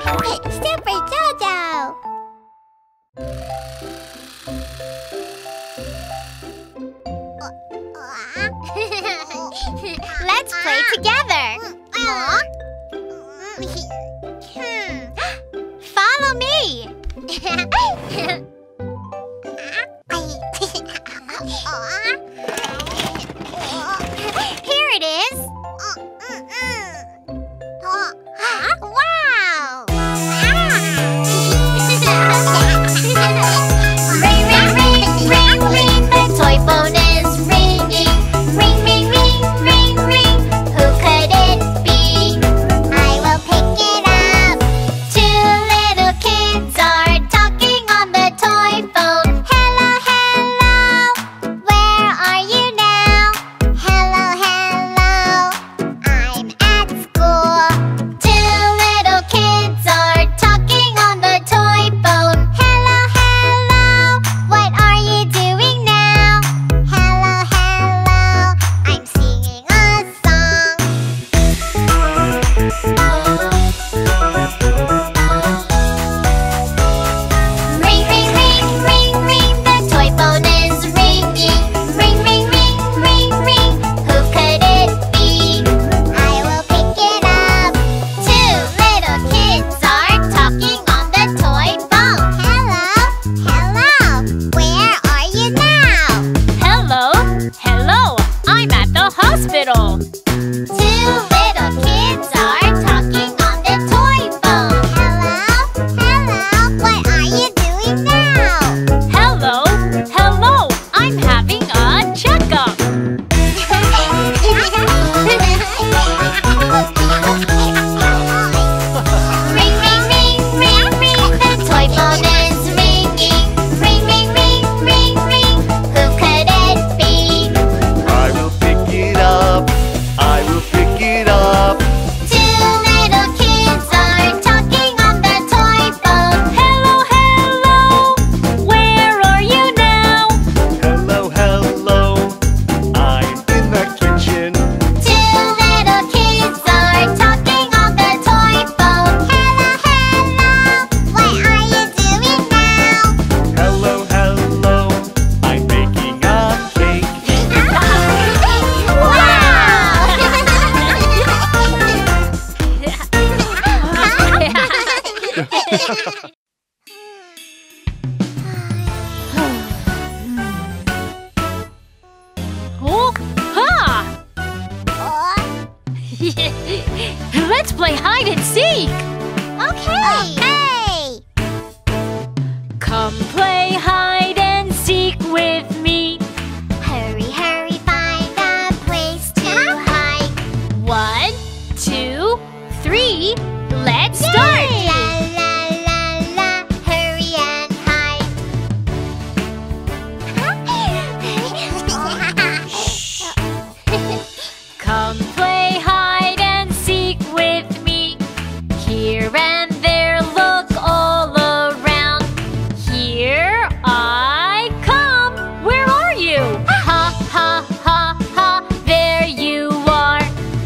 Super Jojo! Let's play together! Follow me! Here it is! Wow! Ring, ring, ring, ring, ring, the toy phone is ringing. Ring, ring, ring, ring, ring, who could it be? I will pick it up. Two little kids are talking on the toy phone. Hello, hello, where are you now? Hello, hello, I'm at school. Two little kids are talking on the toy phone. Hello, hello, what are you doing now? Hello, hello, I'm singing a song. Ring, ring, ring, ring, ring, the toy phone is ringing. Ring, ring, ring, ring, ring, who could it be? I will pick it up. Two little kids are talking on the toy phone. Hello, hello, where are you now? Hello, hello, I'm at the hospital. Two little kids are talking on the toy phone. Hello, hello, what are you doing now? Hello, hello, I'm having a checkup. Ring, ring, ring, ring, ring, the toy phone is ringing. Ring, ring, ring, ring, ring, who could it be? I will pick it up. I will pick it up. Two little kids are talking on the toy phone. Hello, hello, where are you now? Hello, hello. I'm in the kitchen. Two little kids are talking on the toy phone. Hello, hello, what are you doing now? Hello, hello. I'm baking a cake. Oh, ha! Let's play hide and seek. Okay. Come play hide and seek with me. Hurry, hurry, find a place to hide. 1, 2, 3, let's start. La la la la, hurry and hide. Come play hide and seek with me. Here and there, look all around. Here I come. Where are you? Ha ha ha ha, there you are.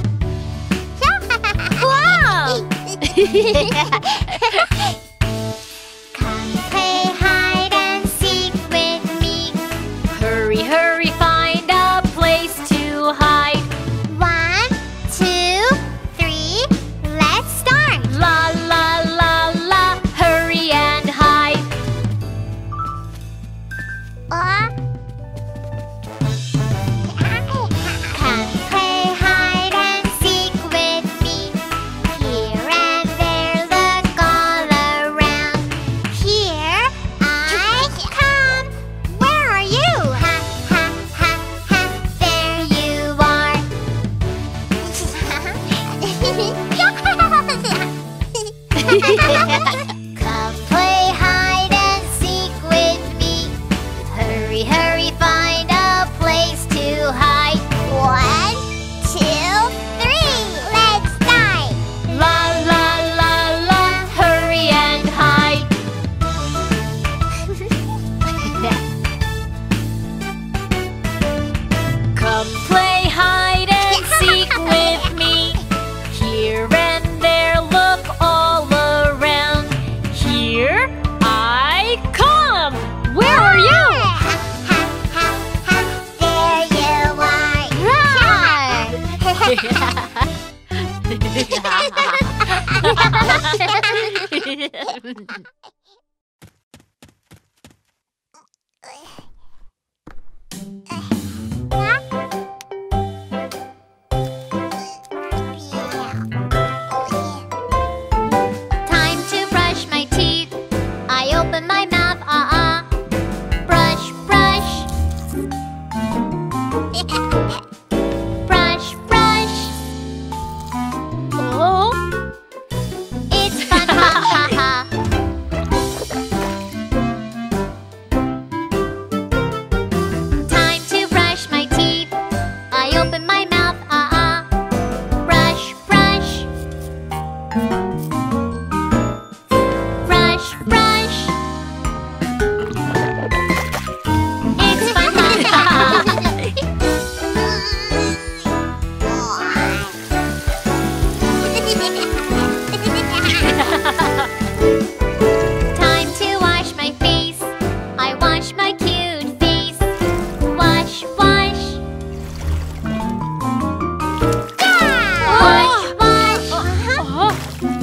Wow! Come play hide and seek with me. Hurry, hurry, find a place to hide. 1, 2, 3, let's start. La la la la, hurry and hide. Come play hide and seek with me. Here and there, look all around. Here I come. Where are you? Ha ha ha ha, there you are. Come play hide and seek with me. Hurry, hurry, find a place to hide. 1, 2, 3, let's dive. La la la la, hurry and hide. Come play hide and seek with me. Here and there, look all around. Time to brush my teeth. I open my mouth, brush, brush. Brush, brush. Oh. It's fun, ha ha ha. Time to brush my teeth. I open my mouth, brush, brush. Brush, brush. It's fun, ha ha ha. Time to wash my face. I wash my cute face. Wash, wash. Wash, wash.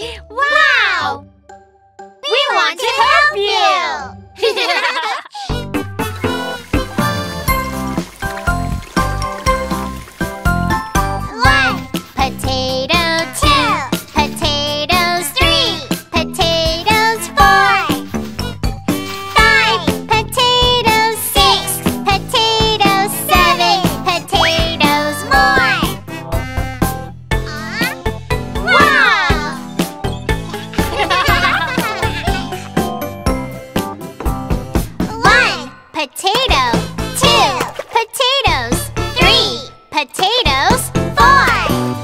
Wow! We want to help you! One potato, two potatoes, three potatoes, four, five potatoes, six potatoes, seven potatoes more. Wow! One potato, two potatoes, three potatoes, four,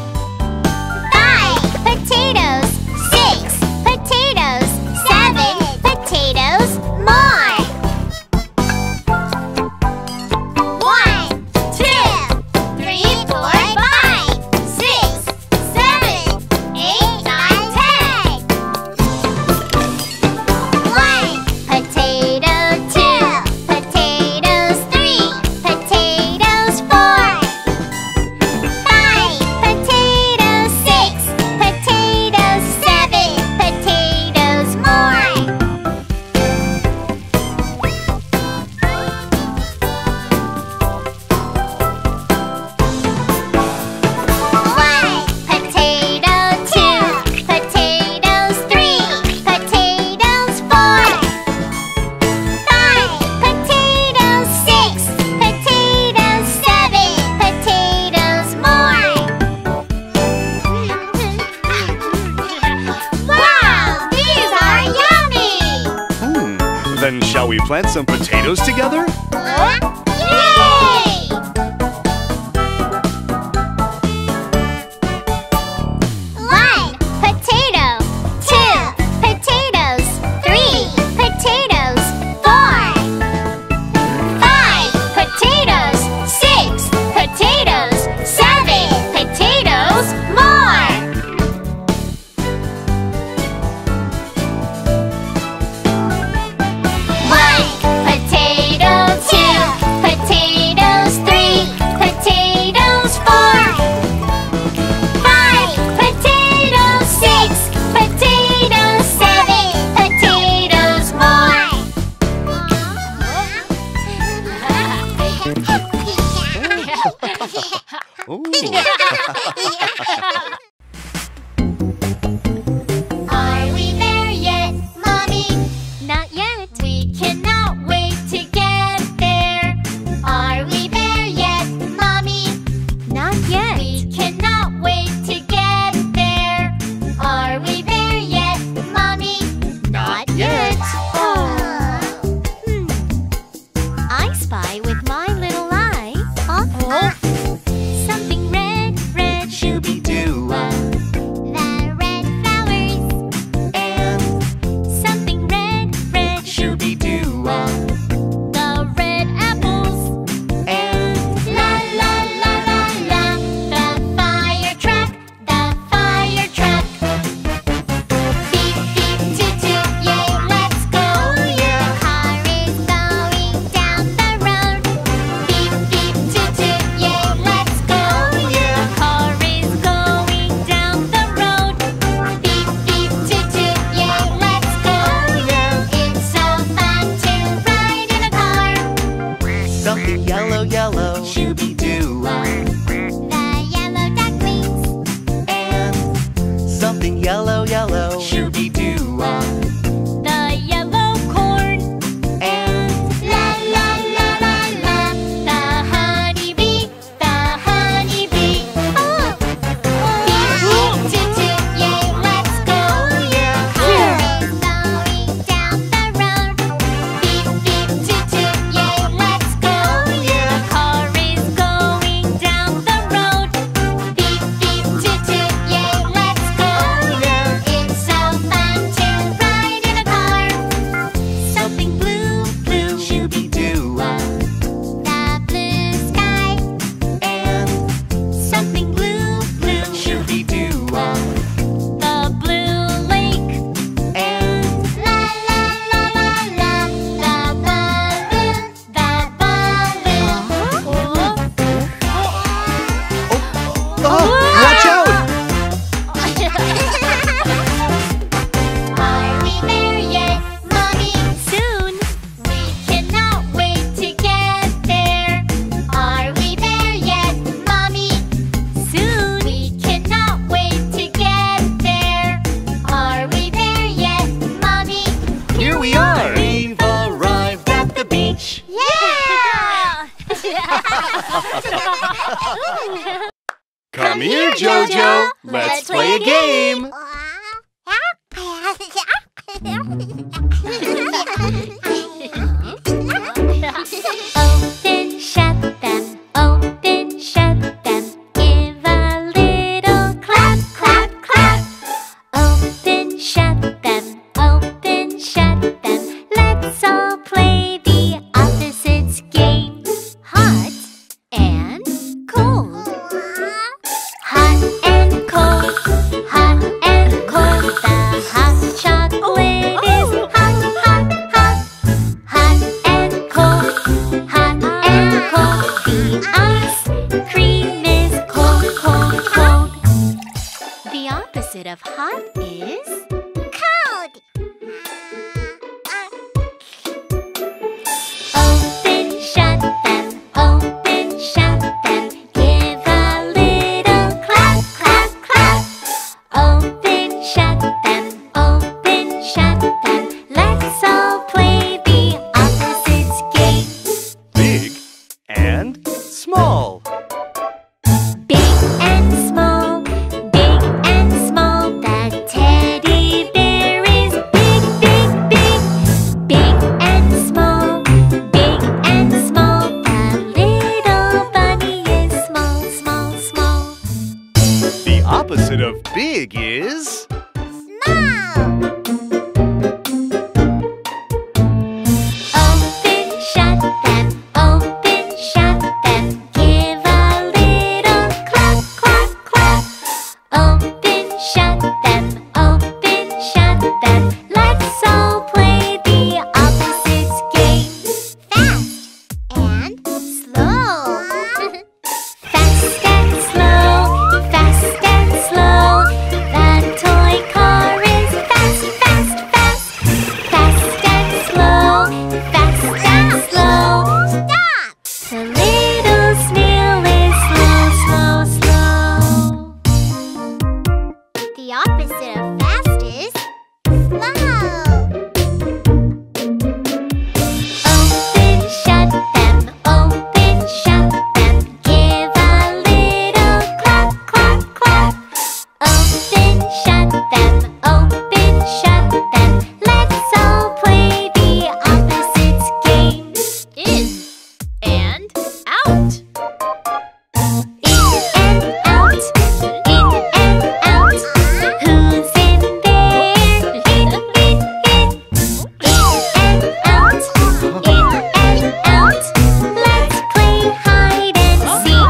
five potatoes, six potatoes, seven potatoes more. One, two, three, four, five, six, seven, 8, 9, 10. One potato, two potatoes, three potatoes, four, five potatoes, six potatoes, seven potatoes more. One potato, two potatoes, three potatoes, four, five potatoes, six potatoes, seven potatoes more. Wow, these are yummy! Then shall we plant some potatoes together? Yay! One potato, two potatoes, three potatoes, four, five potatoes, six potatoes, seven potatoes more. One potato, two potatoes, three potatoes, four, five potatoes, six potatoes, seven potatoes more. Are we there yet, Mommy? Not yet. We cannot wait to get there. Are we there yet, Mommy? Not yet. We cannot wait to get there. Are we there yet, Mommy? Not yet. I spy with my little eye. Something red, red, Shooby-doo. The red flowers. And something red, red, Shooby-doo. the red apples. And La la la la la. The fire truck, the fire truck. Beep beep toot toot, yay, let's go. Your car is going down the road. Beep beep toot toot, yay, let's go. The car is going down the road. Beep beep toot toot, yay, let's go. It's so fun to ride in a car. something yellow, yellow. Shooby-doo. The yellow ducklings. And something yellow, yellow. Shooby-doo. The yellow corn. And La la la la la. The honeybee, the honeybee. Beep beep toot toot, yay, let's go. Your car is going down the road. Beep beep toot toot, yay, let's go. The car is going down the road. Beep beep toot toot, yay, let's go. Come here, Jojo. Let's play a game. Open, shut them, open, shut them. Give a little clap, clap, clap. Open, shut them, open, shut them. Let's all play the opposites game. Hot and cold. Hot and cold, hot and cold. The hot chocolate is hot, hot, hot. Hot and cold, hot and cold. The ice cream is cold, cold, cold. The opposite of hot is Cold. open, shut them, open, shut them. Give a little clap, clap, clap. Open, shut them, open, shut them. Let's all play the opposites game. Big and small. Big and small, big and small. The teddy bear is big, big, big. Big and small, big and small. The little bunny is small, small, small. The opposite of big is Small. Open, shut them, open, shut them. Give a little clap, clap, clap. Open, shut them, open, shut them. Let's all play the opposites game. Fast and slow. Fast and slow, fast and slow. The toy car is fast, fast, fast. Fast and slow, fast and slow. Stop. The little snail is slow, slow, slow. The opposite of fast is slow. Open, shut them, open, shut them. Give a little clap, clap, clap. Open, shut them, open, shut them. Let's all play the opposites game. In and out. In and out, in and out. Who's in there? In, in, in. In and out, in and out. Let's play hide and seek.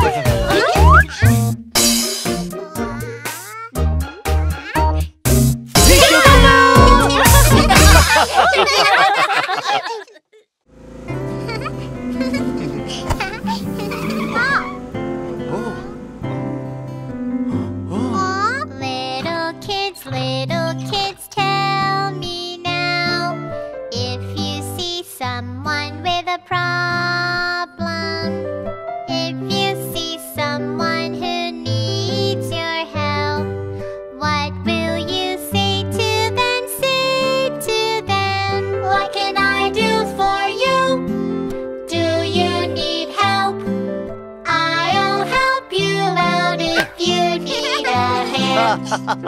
Little kids, tell me now. If you see someone with a problem, if you see someone who needs your help, what will you say to them? Say to them, what can I do for you? Do you need help? I'll help you out if you need a hand.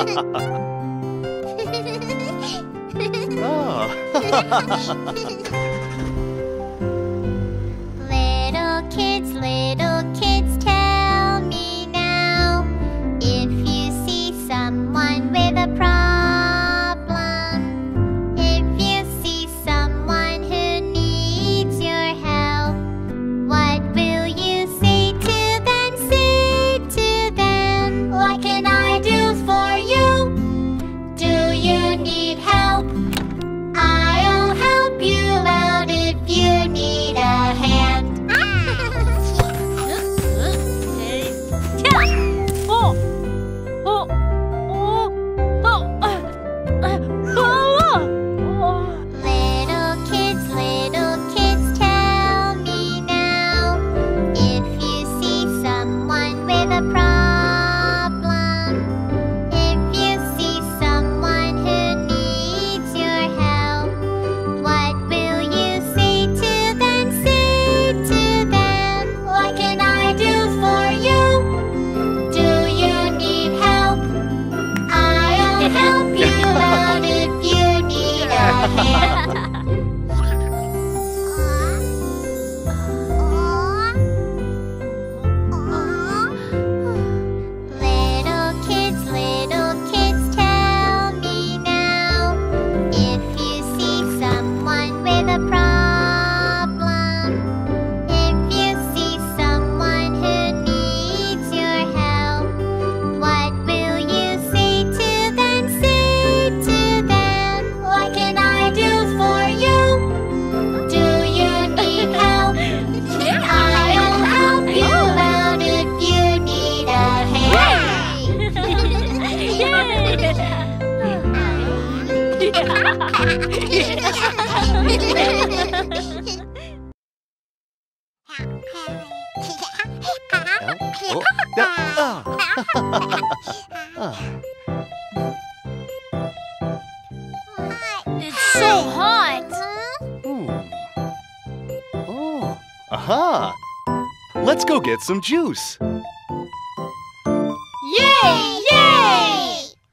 oh. Little kids, tell me now. If you see someone with a problem, if you see someone who needs your help, what will you say to them? Say to them, what can I do for you? Do you need help? I'll help you out. It's so hot. Oh, aha! Let's go get some juice. Yay! Yay!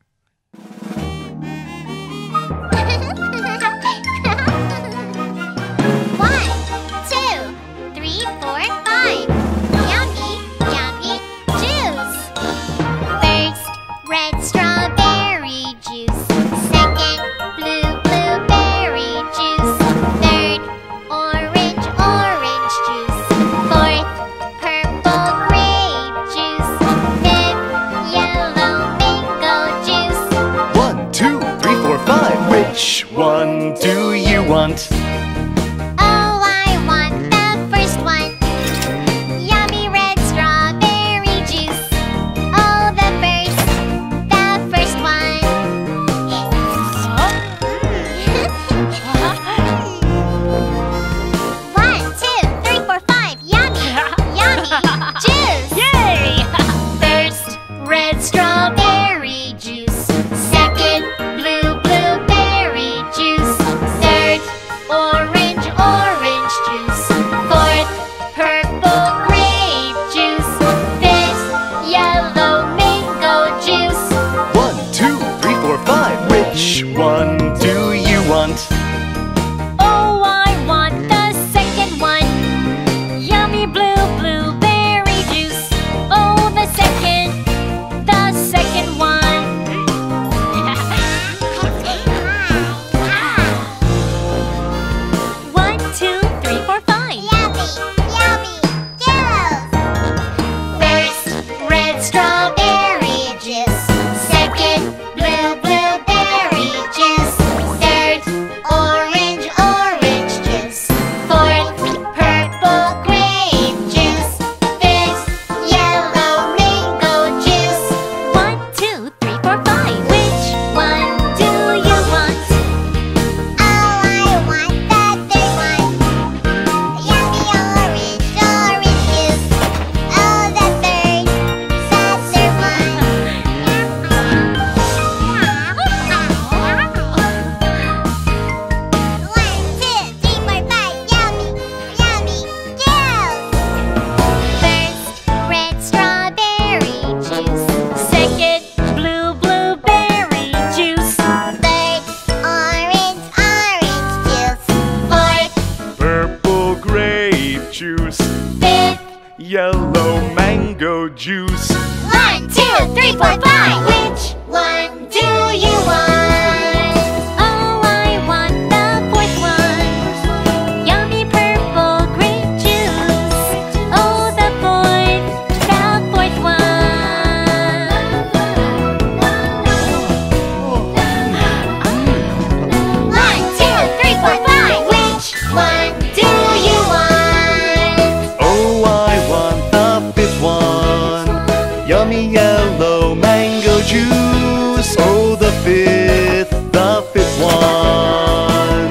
One, two, three, four, five. Yummy, yummy juice. First, red strawberry juice. Second, blue blueberry juice. Third, orange juice. Fourth, purple grape juice. Fifth, yellow mango juice. 1, 2, 3, 4, 5. Which one do you want? Oh, I want the first one. Yummy red strawberry juice. Oh, the first one. One, two, three, four, five. Yummy, yummy juice. Yay! First, red strawberry juice. Second, blue blueberry juice. Third, orange juice. Fourth, purple grape juice. Fifth, yellow mango juice. 1, 2, 3, 4, 5. Which one do you want? Oh, I want the second one. Yummy blue blueberry juice. Oh, the second one. 1, 2, 3, 4, 5. Yummy, yummy juice. First, red strawberry juice. Second, blue blueberry juice. Third, orange juice. Fourth, purple grape juice. Fifth, yellow mango juice. 1, 2, 3, 4, 5. Which one do you want? Oh, I want the third one. Yummy orange juice. Oh, the third one. 1, 2, 3, 4, 5. Yummy, yummy juice. First, red strawberry juice. Second, blue blueberry juice. Third, orange juice. Fourth, Purple grape juice. fifth. Yellow mango juice. 1, 2, 3, 4, 5. Which one do you want? Oh, I want the fourth one. Yummy purple grape juice. Oh, the fourth one. 1, 2, 3, 4, 5. Which one do you want? Oh, I want the fifth one. Yummy yellow mango juice. Oh, the fifth one.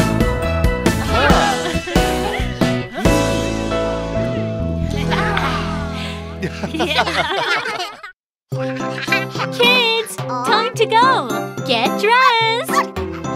Kids, time to go. Get dressed.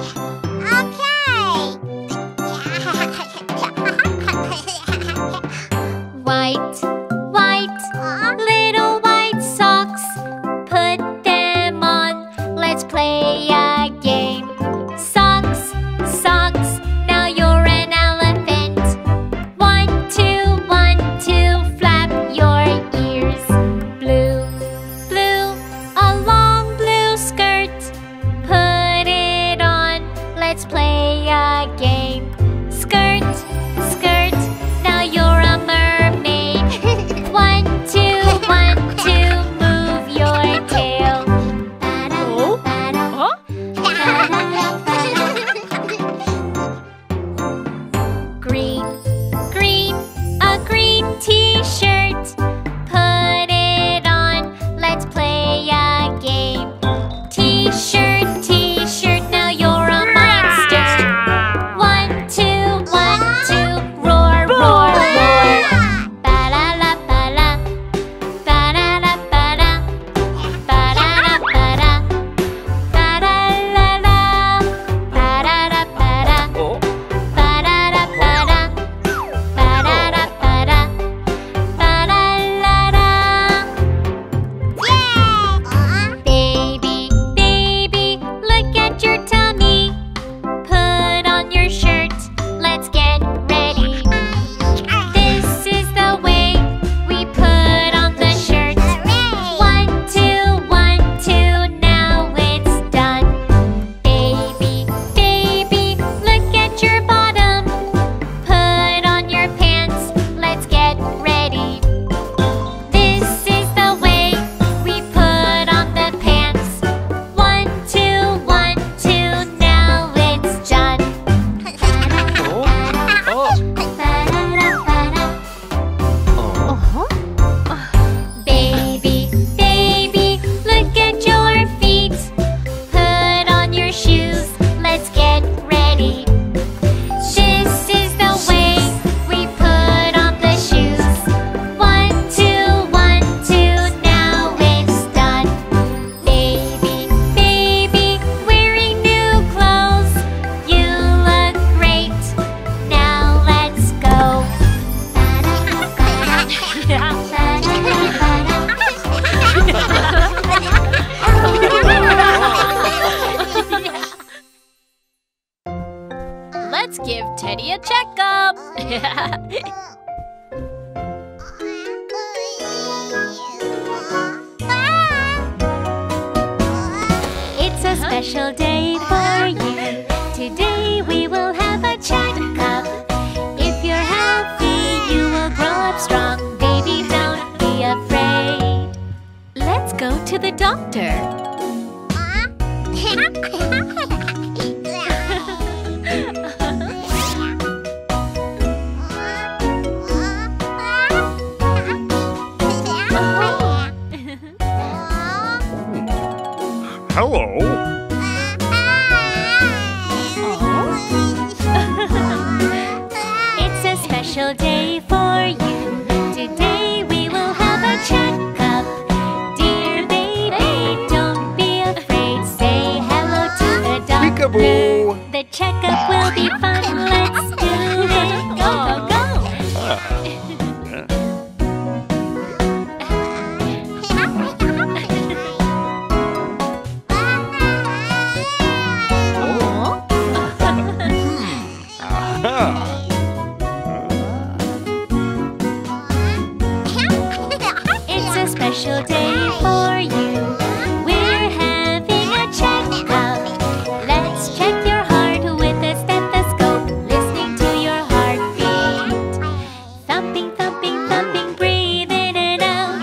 White, little white socks. Put them on. Let's play a game. Socks, now you're an elephant. 1, 2, flap your ears. Blue, a long blue skirt. Put it on. Let's play a game. Skirt, now you're a mermaid. 1, 2, move your tail. Green, a green t-shirt. Put it on. Let's play a game. T-shirt, now you're a give Teddy a checkup. It's a special day for you. Today we will have a checkup. If you're healthy, you will grow up strong. Baby, don't be afraid. Let's go to the doctor. Hello. It's a special day for you. Today we will have a checkup. Dear baby, don't be afraid. Say hello to the doctor. Peekaboo. The checkup will be fun. Let's do it. Go, go, go. It's a special day for you. We're having a checkup. Let's check your heart with a stethoscope. Listening to your heartbeat. Thumping, thumping, thumping, breathe in and out.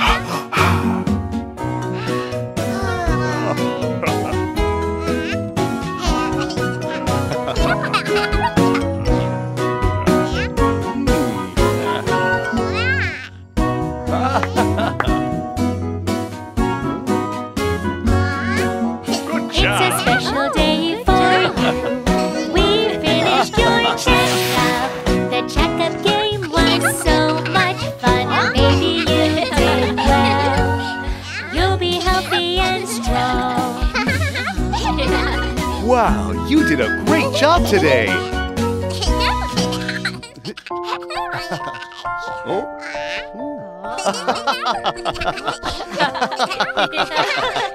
Good It's a job. special day for you. We finished your checkup. The checkup game was so much fun. Baby, you did well. You'll be healthy and strong. Wow, you did a great job today. Oh.